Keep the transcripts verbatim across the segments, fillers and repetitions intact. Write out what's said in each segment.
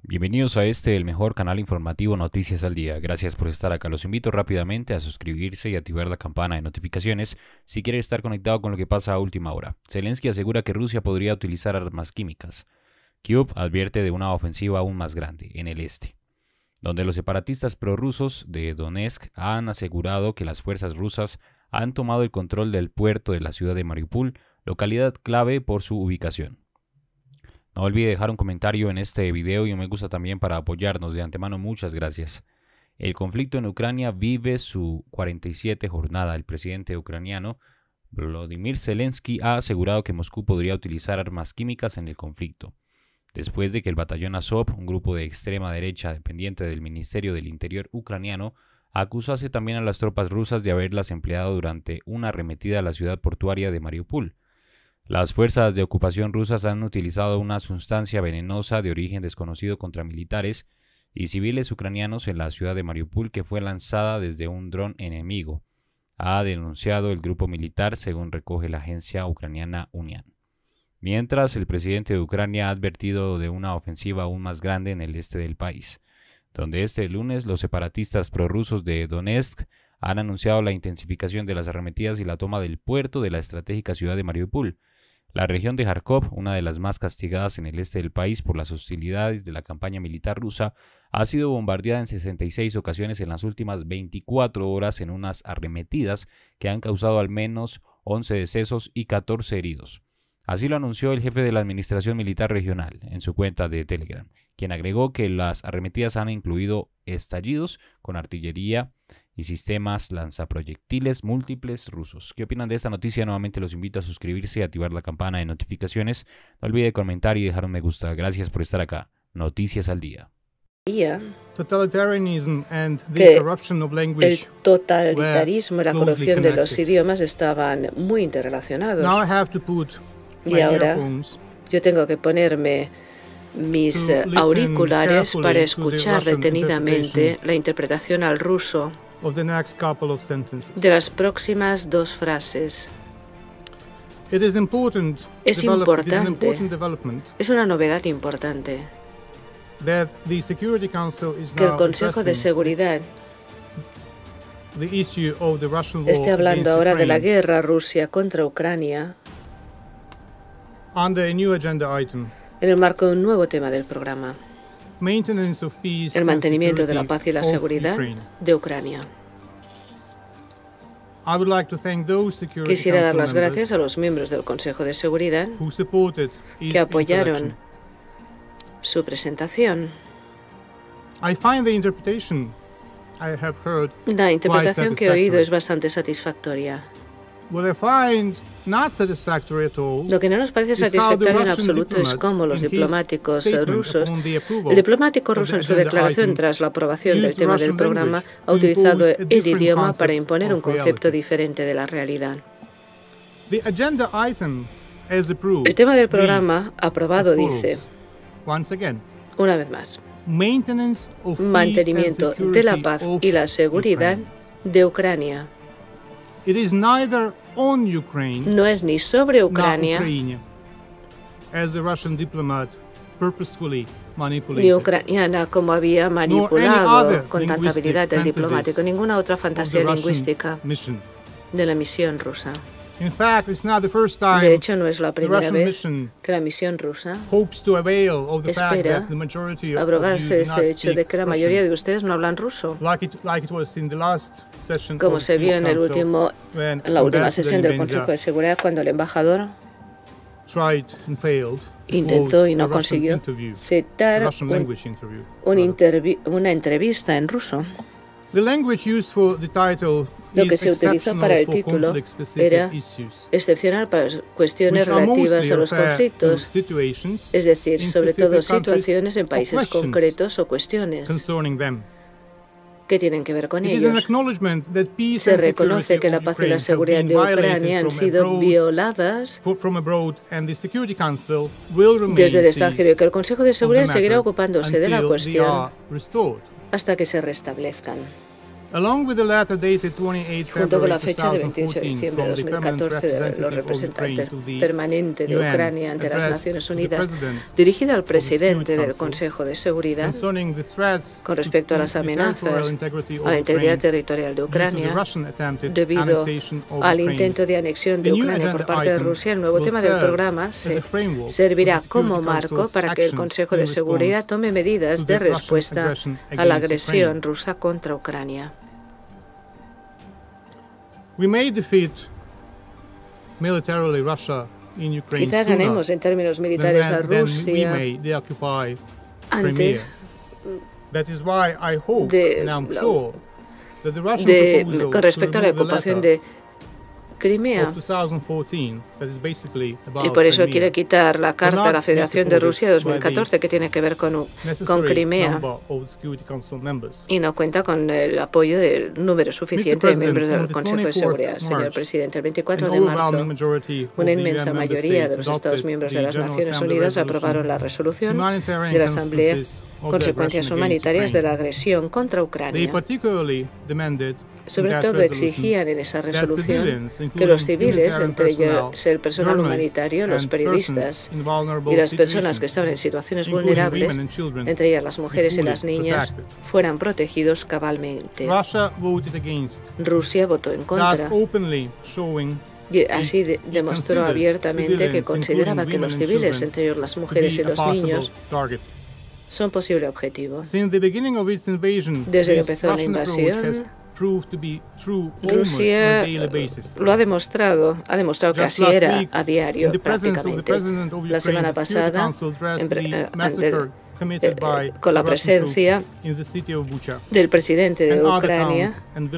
Bienvenidos a este, el mejor canal informativo Noticias al Día. Gracias por estar acá. Los invito rápidamente a suscribirse y activar la campana de notificaciones si quieren estar conectado con lo que pasa a última hora. Zelensky asegura que Rusia podría utilizar armas químicas. Kyiv advierte de una ofensiva aún más grande en el este, donde los separatistas prorrusos de Donetsk han asegurado que las fuerzas rusas han tomado el control del puerto de la ciudad de Mariupol, localidad clave por su ubicación. No olvide dejar un comentario en este video y un me gusta también para apoyarnos. De antemano, muchas gracias. El conflicto en Ucrania vive su cuarenta y siete jornada. El presidente ucraniano Volodymyr Zelensky ha asegurado que Moscú podría utilizar armas químicas en el conflicto, después de que el batallón Azov, un grupo de extrema derecha dependiente del Ministerio del Interior ucraniano, acusase también a las tropas rusas de haberlas empleado durante una arremetida a la ciudad portuaria de Mariupol. Las fuerzas de ocupación rusas han utilizado una sustancia venenosa de origen desconocido contra militares y civiles ucranianos en la ciudad de Mariupol, que fue lanzada desde un dron enemigo, ha denunciado el grupo militar, según recoge la agencia ucraniana Unian. Mientras, el presidente de Ucrania ha advertido de una ofensiva aún más grande en el este del país, donde este lunes los separatistas prorrusos de Donetsk han anunciado la intensificación de las arremetidas y la toma del puerto de la estratégica ciudad de Mariupol. La región de Kharkov, una de las más castigadas en el este del país por las hostilidades de la campaña militar rusa, ha sido bombardeada en sesenta y seis ocasiones en las últimas veinticuatro horas en unas arremetidas que han causado al menos once decesos y catorce heridos. Así lo anunció el jefe de la Administración Militar Regional en su cuenta de Telegram, quien agregó que las arremetidas han incluido estallidos con artillería y sistemas lanzaproyectiles múltiples rusos. ¿Qué opinan de esta noticia? Nuevamente los invito a suscribirse y activar la campana de notificaciones. No olvide comentar y dejar un me gusta. Gracias por estar acá. Noticias al Día. Totalitarianism and the corruption of language el totalitarismo y la corrupción de los idiomas estaban muy interrelacionados. Now I have to put y ahora yo tengo que ponerme mis auriculares para escuchar detenidamente la interpretación al ruso de las próximas dos frases. Es importante, es una novedad importante, que el Consejo de Seguridad esté hablando ahora de la guerra Rusia contra Ucrania en el marco de un nuevo tema del programa: el mantenimiento de la paz y la seguridad de Ucrania. Quisiera dar las gracias a los miembros del Consejo de Seguridad que apoyaron su presentación. La interpretación que he oído es bastante satisfactoria. Lo que no nos parece satisfactorio en absoluto es cómo los diplomáticos rusos, el diplomático ruso en su declaración tras la aprobación del tema del programa, ha utilizado el idioma para imponer un concepto diferente de la realidad. El tema del programa aprobado dice, una vez más, mantenimiento de la paz y la seguridad de Ucrania. No es ni sobre Ucrania ni ucraniana, como había manipulado con tanta habilidad el diplomático, ninguna otra fantasía lingüística de la misión rusa. De hecho, no es la primera vez que la misión rusa espera abrogarse ese hecho de que la mayoría de ustedes no hablan ruso, como se vio en, el último, en la última sesión del Consejo de Seguridad, cuando el embajador intentó y no consiguió citar un, un una entrevista en ruso. Lo que se utilizó para el título era excepcional para cuestiones relativas a los conflictos, es decir, sobre todo situaciones en países concretos o cuestiones que tienen que ver con ellos. Se reconoce que la paz y la seguridad de Ucrania han sido violadas desde el extranjero y que el Consejo de Seguridad seguirá ocupándose de la cuestión hasta que se restablezcan. Junto con la fecha de veintiocho de diciembre de dos mil catorce de los representantes permanentes de Ucrania ante las Naciones Unidas, dirigida al presidente del Consejo de Seguridad con respecto a las amenazas a la integridad territorial de Ucrania debido al intento de anexión de Ucrania por parte de Rusia, el nuevo tema del programa se servirá como marco para que el Consejo de Seguridad tome medidas de respuesta a la agresión rusa contra Ucrania. Quizá ganemos en términos militares a Rusia antes de, de, con respecto a la ocupación de Crimea. Y por eso quiere quitar la carta a la Federación de Rusia de dos mil catorce, que tiene que ver con, con Crimea, y no cuenta con el apoyo del número suficiente de miembros del Consejo de Seguridad. Señor presidente, el veinticuatro de marzo, una inmensa mayoría de los Estados miembros de las Naciones Unidas aprobaron la resolución de la Asamblea Consecuencias humanitarias de la agresión contra Ucrania. Sobre todo exigían en esa resolución que los civiles, entre ellos el personal humanitario, los periodistas y las personas que estaban en situaciones vulnerables, entre ellas las mujeres y las niñas, fueran protegidos cabalmente. Rusia votó en contra. Y así de demostró abiertamente que consideraba que los civiles, entre ellos las mujeres y los niños, son posible objetivo. Desde que empezó la invasión, Rusia lo ha demostrado, ha demostrado que así era a diario prácticamente. La semana pasada, en, eh, ante, eh, con la presencia del presidente de Ucrania,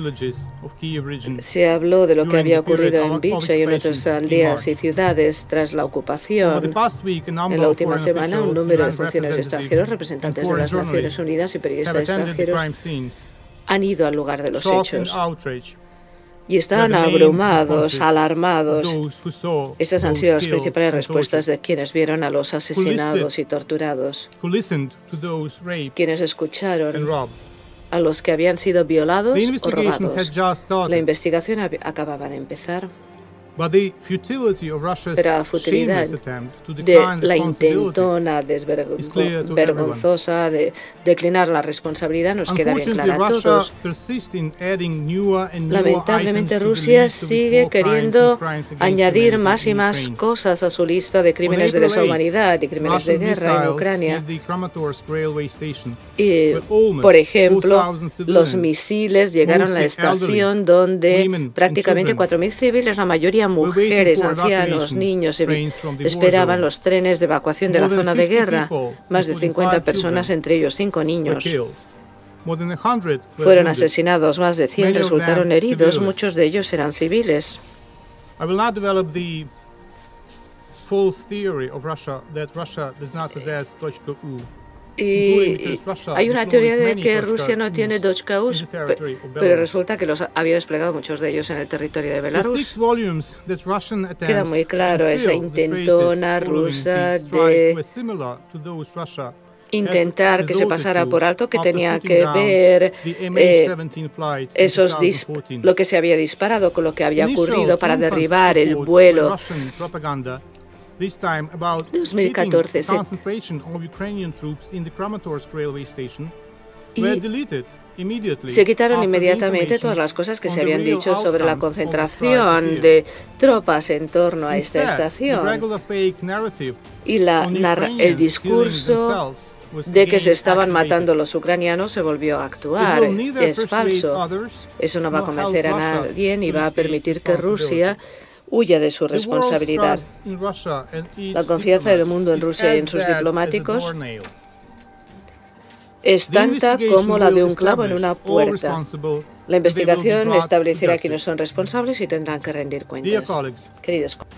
se habló de lo que había ocurrido en Bucha y en otras aldeas y ciudades tras la ocupación. En la última semana, un número de funcionarios extranjeros, representantes de las Naciones Unidas y periodistas extranjeros han ido al lugar de los hechos y estaban abrumados, alarmados. Esas han sido las principales respuestas de quienes vieron a los asesinados y torturados, quienes escucharon a los que habían sido violados o robados. La investigación acababa de empezar. Pero la futilidad de la intentona vergonzosa de declinar la responsabilidad nos queda bien clara a todos. Lamentablemente, Rusia sigue queriendo añadir más y más cosas a su lista de crímenes de lesa humanidad y crímenes de guerra en Ucrania. Y, por ejemplo, los misiles llegaron a la estación donde prácticamente cuatro mil civiles, la mayoría mujeres, ancianos, niños, esperaban los trenes de evacuación de la zona de guerra. Más de cincuenta personas, entre ellos cinco niños, fueron asesinados. Más de cien resultaron heridos. Muchos de ellos eran civiles. Y hay una teoría de que Rusia no tiene Dochka-Us, pero resulta que los había desplegado muchos de ellos en el territorio de Belarus. Queda muy claro esa intentona rusa de intentar que se pasara por alto que tenía que ver eh, esos lo que se había disparado con lo que había ocurrido para derribar el vuelo dos mil catorce. Se, y se quitaron inmediatamente todas las cosas que se habían dicho sobre la concentración de tropas en torno a esta estación. Y la, el discurso de que se estaban matando los ucranianos se volvió a actuar. Es falso. Eso no va a convencer a nadie ni va a permitir que Rusia huya de su responsabilidad. La confianza del mundo en Rusia y en sus diplomáticos es tanta como la de un clavo en una puerta. La investigación establecerá quiénes son responsables y tendrán que rendir cuentas. Queridos colegas,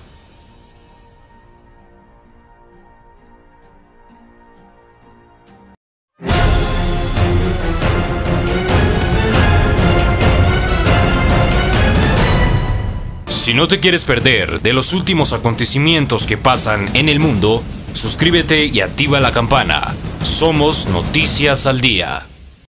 si no te quieres perder de los últimos acontecimientos que pasan en el mundo, suscríbete y activa la campana. Somos Noticias al Día.